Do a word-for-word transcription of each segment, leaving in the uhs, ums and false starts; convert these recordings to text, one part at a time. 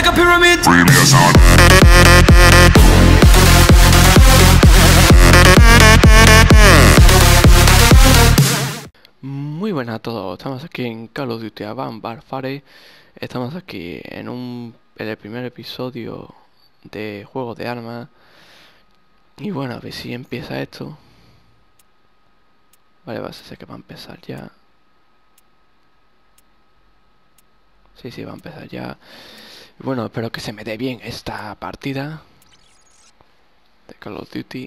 a pyramid. Muy buenas a todos, estamos aquí en Call of Duty Advanced Warfare. Estamos aquí en un en el primer episodio de Juego de Armas. Y bueno, a ver si empieza esto. Vale, va a ser que va a empezar ya. Sí, sí, va a empezar ya. Y bueno, espero que se me dé bien esta partida de Call of Duty.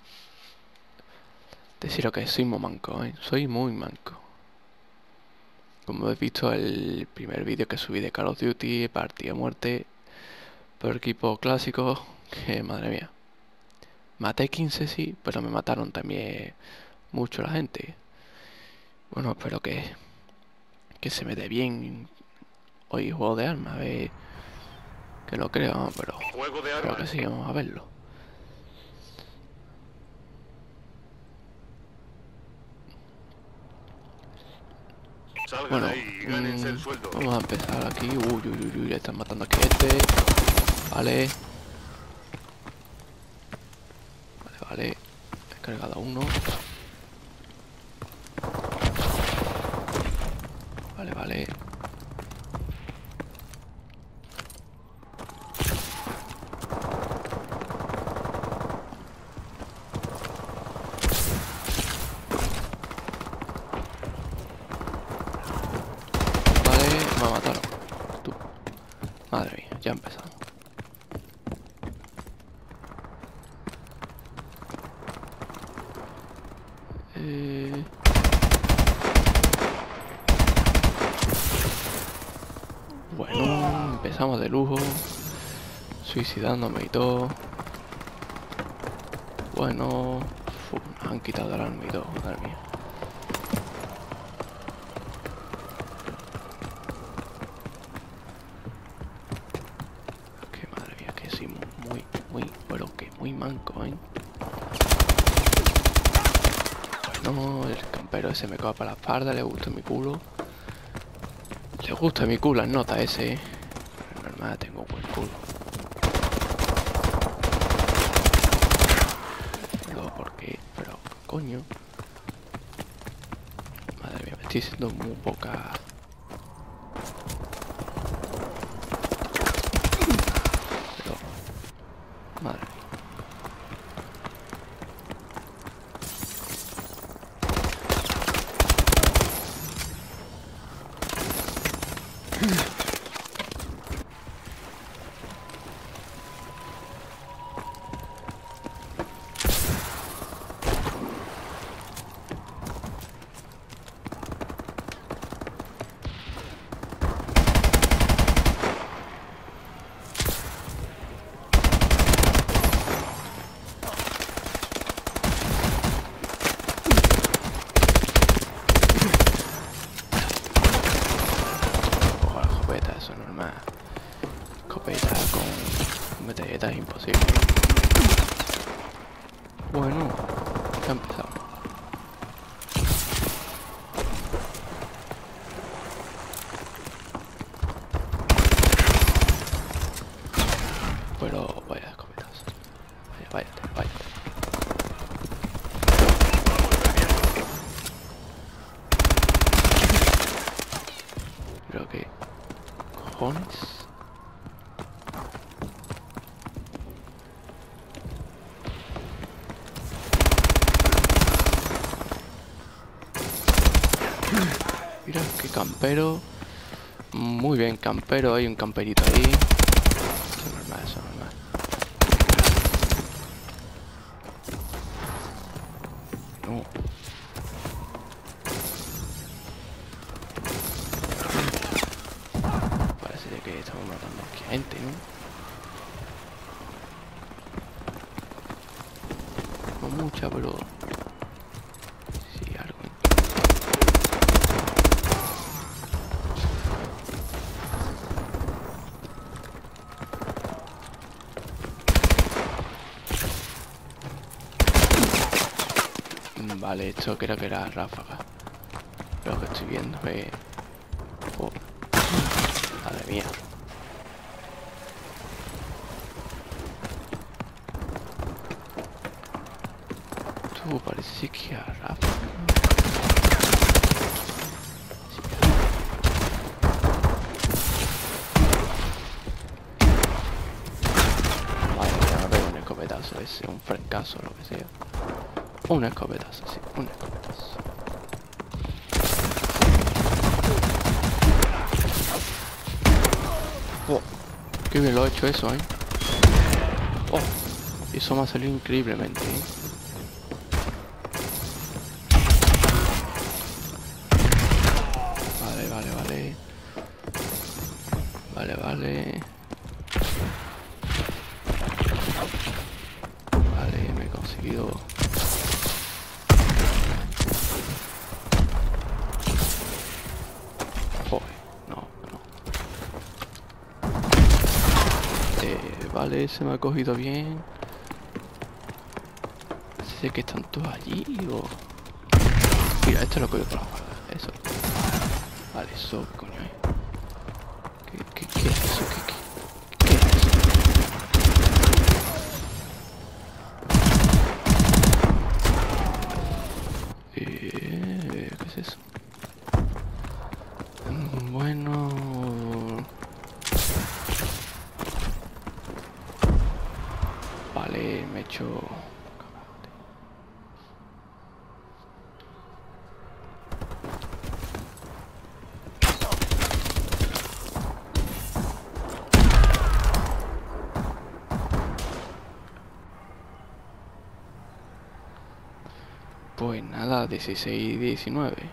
Deciros que soy muy manco, ¿eh? Soy muy manco. Como habéis visto el primer vídeo que subí de Call of Duty, partida de muerte por equipo clásico, que madre mía. Maté quince sí, pero me mataron también mucho la gente. Bueno, espero que, que se me dé bien hoy Juego de Armas, a ver, que no creo, pero Juego de creo armas. que sí, vamos a verlo. Salgan Bueno, ahí y gánense el mm, sueldo. vamos a empezar aquí. Uy, uy, uy, uy, le están matando aquí a este. Vale. Vale, vale. He cargado a uno. Vale, vale. Vale, me ha matado. Tú. Madre mía, ya ha empezado. Eh... Bueno, empezamos de lujo. Suicidándome y todo. Bueno, uf, nos han quitado el arma y todo, madre mía. Que madre mía, que sí, muy, muy, pero que muy manco, ¿eh? Bueno, el campero ese me coge para la espalda, le gusta mi culo. Le gusta mi culo, las notas ese, ¿eh? Pero normal, tengo buen culo. No, ¿por qué? Pero, coño. Madre mía, me estoy haciendo muy poca... Pero... Madre mía. Cojo la escopeta, eso es normal. Escopeta con metralleta es imposible. Bueno, ya empezamos. Pero vaya escopetas. Vaya, vaya, vaya. Pero que... cojones. Mira, qué campero. Muy bien, campero. Hay un camperito ahí. Eso es normal, eso es normal. No. Parece de que estamos matando aquí a gente, ¿no? No mucha, pero... sí, algo. Vale, esto creo que era ráfaga. Lo que estoy viendo es... oh. Madre mía. Uh, parece que hará. Vale, ya me pego un escopetazo ese, un fracaso, lo que sea. Un escopetazo, sí, un escopetazo. Oh, qué bien lo he hecho eso, eh. Oh, eso me ha salido increíblemente, eh. Vale, vale, vale. Vale, vale. Vale, me he conseguido. Joder, no, no. Eh, vale, se me ha cogido bien. Sé que están todos allí o... Mira, esto lo cogido por la espalda. Eso. Vale, eso, coño, eh. ¿Qué, qué, qué es eso? ¿Qué, qué, qué es eso? Eh, ¿qué es eso? Mm, Bueno... Vale, me he hecho... Pues nada, dieciséis y diecinueve.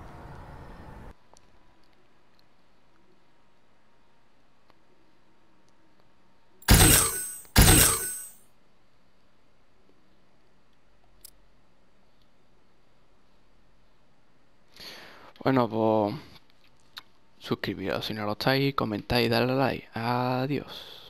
Bueno, pues... Suscribiros si no lo estáis, comentáis, darle a like. Adiós.